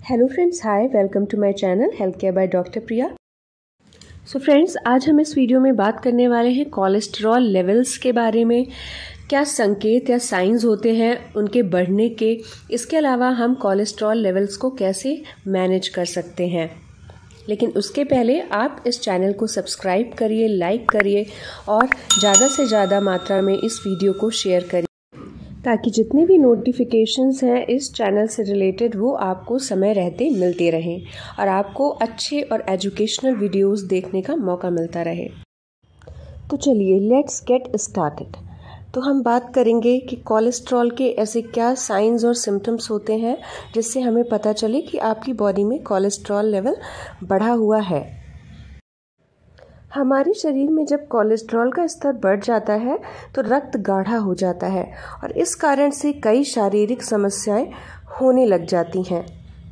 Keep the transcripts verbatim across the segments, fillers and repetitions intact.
Hello friends, hi, welcome to my channel health care by doctor Priya. So friends, आज हम इस video में बात करने वाले हैं कोलेस्ट्रॉल लेवल्स के बारे में। क्या संकेत या साइंस होते हैं उनके बढ़ने के। इसके अलावा हम कोलेस्ट्रॉल लेवल्स को कैसे मैनेज कर सकते हैं। लेकिन उसके पहले आप इस चैनल को सब्सक्राइब करिए, लाइक करिए और ज़्यादा से ज़्यादा मात्रा में इस वीडियो को शेयर करिए, ताकि जितने भी नोटिफिकेशंस हैं इस चैनल से रिलेटेड वो आपको समय रहते मिलते रहें और आपको अच्छे और एजुकेशनल वीडियोस देखने का मौका मिलता रहे। तो चलिए लेट्स गेट स्टार्टेड। तो हम बात करेंगे कि कोलेस्ट्रॉल के ऐसे क्या साइंस और सिम्टम्स होते हैं जिससे हमें पता चले कि आपकी बॉडी में कोलेस्ट्रॉल लेवल बढ़ा हुआ है। हमारे शरीर में जब कोलेस्ट्रॉल का स्तर बढ़ जाता है तो रक्त गाढ़ा हो जाता है और इस कारण से कई शारीरिक समस्याएं होने लग जाती हैं।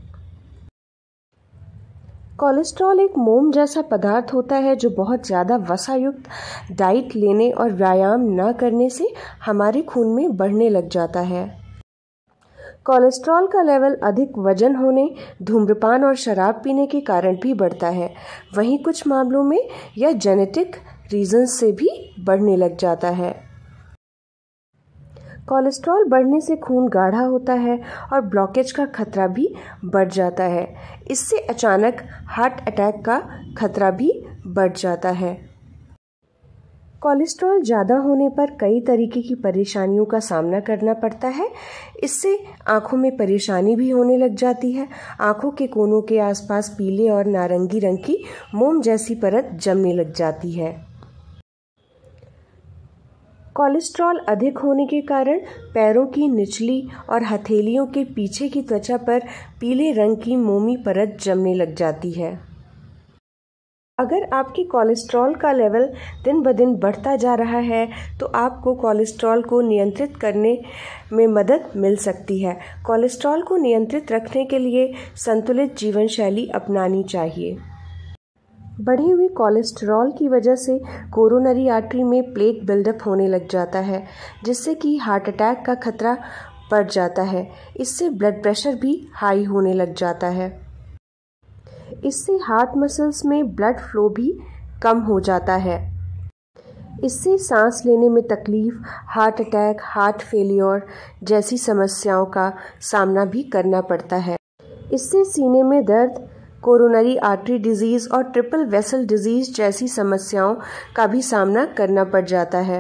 कोलेस्ट्रॉल एक मोम जैसा पदार्थ होता है जो बहुत ज़्यादा वसायुक्त डाइट लेने और व्यायाम न करने से हमारे खून में बढ़ने लग जाता है। कोलेस्ट्रॉल का लेवल अधिक वजन होने, धूम्रपान और शराब पीने के कारण भी बढ़ता है। वहीं कुछ मामलों में यह जेनेटिक रीजंस से भी बढ़ने लग जाता है। कोलेस्ट्रॉल बढ़ने से खून गाढ़ा होता है और ब्लॉकेज का खतरा भी बढ़ जाता है। इससे अचानक हार्ट अटैक का खतरा भी बढ़ जाता है। कोलेस्ट्रॉल ज़्यादा होने पर कई तरीके की परेशानियों का सामना करना पड़ता है। इससे आँखों में परेशानी भी होने लग जाती है। आँखों के कोनों के आसपास पीले और नारंगी रंग की मोम जैसी परत जमने लग जाती है। कोलेस्ट्रॉल अधिक होने के कारण पैरों की निचली और हथेलियों के पीछे की त्वचा पर पीले रंग की मोमी परत जमने लग जाती है। अगर आपकी कोलेस्ट्रॉल का लेवल दिन ब दिन बढ़ता जा रहा है तो आपको कोलेस्ट्रॉल को नियंत्रित करने में मदद मिल सकती है। कोलेस्ट्रॉल को नियंत्रित रखने के लिए संतुलित जीवन शैली अपनानी चाहिए। बढ़े हुए कोलेस्ट्रॉल की वजह से कोरोनरी आर्टरी में प्लेक बिल्डअप होने लग जाता है, जिससे कि हार्ट अटैक का खतरा बढ़ जाता है। इससे ब्लड प्रेशर भी हाई होने लग जाता है। इससे हार्ट मसल्स में ब्लड फ्लो भी कम हो जाता है। इससे सांस लेने में तकलीफ, हार्ट अटैक, हार्ट फेलियर जैसी समस्याओं का सामना भी करना पड़ता है। इससे सीने में दर्द, कोरोनरी आर्टरी डिजीज़ और ट्रिपल वेसल डिजीज़ जैसी समस्याओं का भी सामना करना पड़ जाता है।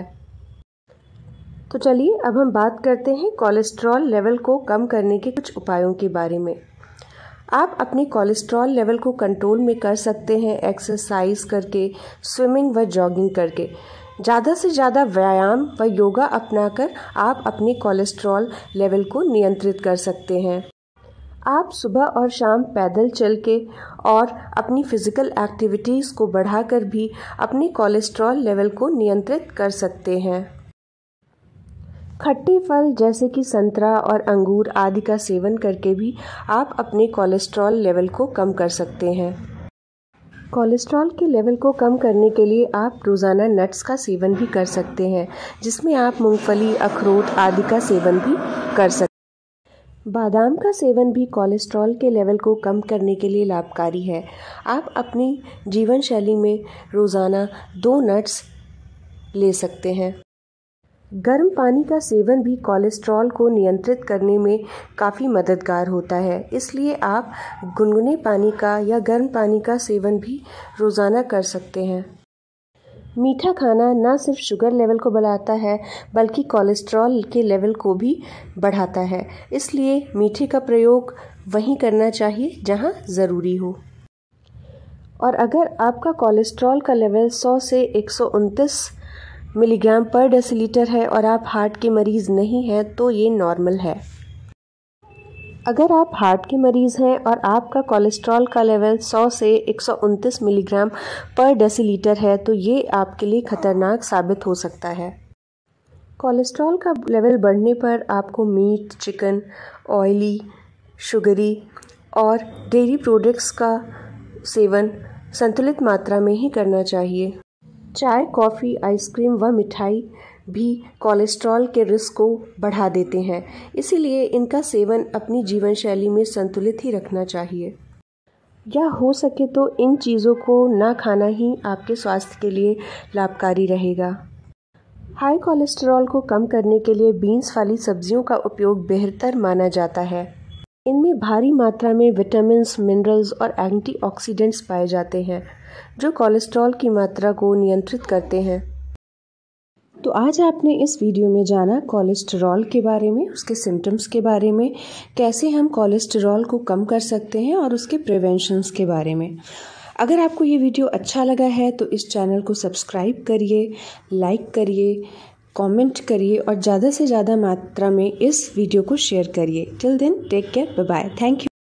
तो चलिए अब हम बात करते हैं कोलेस्ट्रॉल लेवल को कम करने के कुछ उपायों के बारे में। आप अपने कोलेस्ट्रॉल लेवल को कंट्रोल में कर सकते हैं एक्सरसाइज करके, स्विमिंग व जॉगिंग करके। ज़्यादा से ज़्यादा व्यायाम व योगा अपनाकर आप अपने कोलेस्ट्रॉल लेवल को नियंत्रित कर सकते हैं। आप सुबह और शाम पैदल चल के और अपनी फ़िज़िकल एक्टिविटीज़ को बढ़ाकर भी अपने कोलेस्ट्रॉल लेवल को नियंत्रित कर सकते हैं। खट्टे फल जैसे कि संतरा और अंगूर आदि का सेवन करके भी आप अपने कोलेस्ट्रॉल लेवल को कम कर सकते हैं। कोलेस्ट्रॉल के लेवल को कम करने के लिए आप रोज़ाना नट्स का सेवन भी कर सकते हैं, जिसमें आप मूंगफली, अखरोट आदि का सेवन भी कर सकते हैं। बादाम का सेवन भी कोलेस्ट्रॉल के लेवल को कम करने के लिए लाभकारी है। आप अपनी जीवन शैली में रोज़ाना दो नट्स ले सकते हैं। गर्म पानी का सेवन भी कोलेस्ट्रॉल को नियंत्रित करने में काफ़ी मददगार होता है। इसलिए आप गुनगुने पानी का या गर्म पानी का सेवन भी रोज़ाना कर सकते हैं। मीठा खाना न सिर्फ शुगर लेवल को बढ़ाता है बल्कि कोलेस्ट्रॉल के लेवल को भी बढ़ाता है। इसलिए मीठे का प्रयोग वहीं करना चाहिए जहां ज़रूरी हो। और अगर आपका कोलेस्ट्रॉल का लेवल सौ से एक सौ उनतीस मिलीग्राम पर डेसीलीटर है और आप हार्ट के मरीज़ नहीं हैं तो ये नॉर्मल है। अगर आप हार्ट के मरीज़ हैं और आपका कोलेस्ट्रॉल का लेवल सौ से एक सौ उनतीस मिलीग्राम पर डेसीलीटर है तो ये आपके लिए खतरनाक साबित हो सकता है। कोलेस्ट्रॉल का लेवल बढ़ने पर आपको मीट, चिकन, ऑयली, शुगरी और डेयरी प्रोडक्ट्स का सेवन संतुलित मात्रा में ही करना चाहिए। चाय, कॉफ़ी, आइसक्रीम व मिठाई भी कोलेस्ट्रॉल के रिस्क को बढ़ा देते हैं, इसीलिए इनका सेवन अपनी जीवन शैली में संतुलित ही रखना चाहिए, या हो सके तो इन चीज़ों को ना खाना ही आपके स्वास्थ्य के लिए लाभकारी रहेगा। हाई कोलेस्ट्रॉल को कम करने के लिए बीन्स वाली सब्जियों का उपयोग बेहतर माना जाता है। इनमें भारी मात्रा में विटामिन्स, मिनरल्स और एंटीऑक्सीडेंट्स पाए जाते हैं जो कोलेस्ट्रॉल की मात्रा को नियंत्रित करते हैं। तो आज आपने इस वीडियो में जाना कोलेस्ट्रॉल के बारे में, उसके सिम्टम्स के बारे में, कैसे हम कोलेस्ट्रॉल को कम कर सकते हैं और उसके प्रिवेंशंस के बारे में। अगर आपको ये वीडियो अच्छा लगा है तो इस चैनल को सब्सक्राइब करिए, लाइक करिए, कमेंट करिए और ज़्यादा से ज़्यादा मात्रा में इस वीडियो को शेयर करिए। Till then take care, bye bye, thank you.